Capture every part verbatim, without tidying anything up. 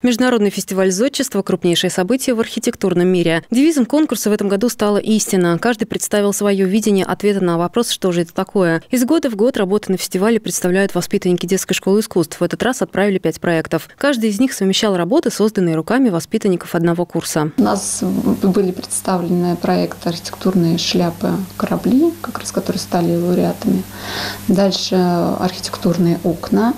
Международный фестиваль зодчества – крупнейшее событие в архитектурном мире. Девизом конкурса в этом году стала истина. Каждый представил свое видение ответа на вопрос, что же это такое. Из года в год работы на фестивале представляют воспитанники детской школы искусств. В этот раз отправили пять проектов. Каждый из них совмещал работы, созданные руками воспитанников одного курса. У нас были представлены проекты «Архитектурные шляпы корабли», как раз которые стали лауреатами. Дальше «Архитектурные окна».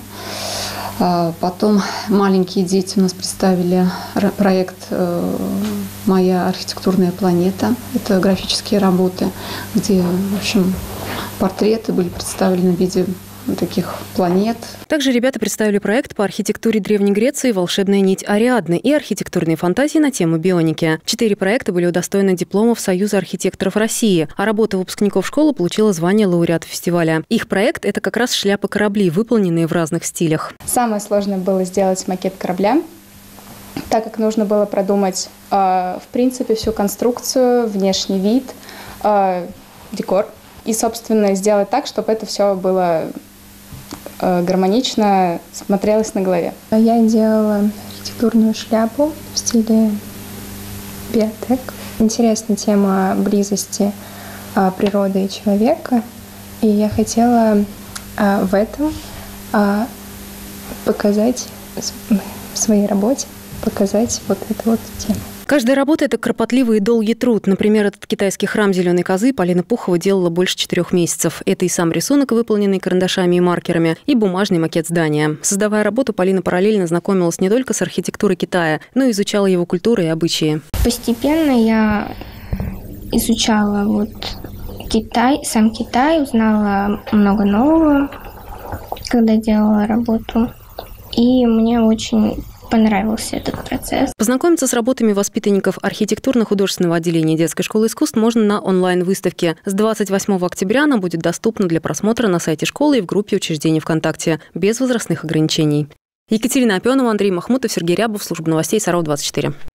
Потом маленькие дети у нас представили проект «Моя архитектурная планета». Это графические работы, где, в общем, портреты были представлены в виде таких планет. Также ребята представили проект по архитектуре Древней Греции «Волшебная нить Ариадны» и архитектурные фантазии на тему бионики. Четыре проекта были удостоены дипломов Союза архитекторов России, а работа выпускников школы получила звание лауреата фестиваля. Их проект – это как раз шляпы корабли, выполненные в разных стилях. Самое сложное было сделать макет корабля, так как нужно было продумать, э, в принципе, всю конструкцию, внешний вид, э, декор. И, собственно, сделать так, чтобы это все было гармонично смотрелось на голове. Я делала архитектурную шляпу в стиле биотек. Интересна тема близости а, природы и человека. И я хотела а, в этом а, показать в своей работе, показать вот эту вот тему. Каждая работа – это кропотливый и долгий труд. Например, этот китайский храм зеленой козы Полина Пухова делала больше четырех месяцев. Это и сам рисунок, выполненный карандашами и маркерами, и бумажный макет здания. Создавая работу, Полина параллельно знакомилась не только с архитектурой Китая, но и изучала его культуру и обычаи. Постепенно я изучала вот Китай, сам Китай, узнала много нового, когда делала работу. И мне очень понравился этот процесс. Познакомиться с работами воспитанников архитектурно-художественного отделения детской школы искусств можно на онлайн-выставке. С двадцать восьмого октября она будет доступна для просмотра на сайте школы и в группе учреждений ВКонтакте, без возрастных ограничений. Екатерина Опенова, Андрей Махмутов, Сергей Рябов, служба новостей Саров двадцать четыре.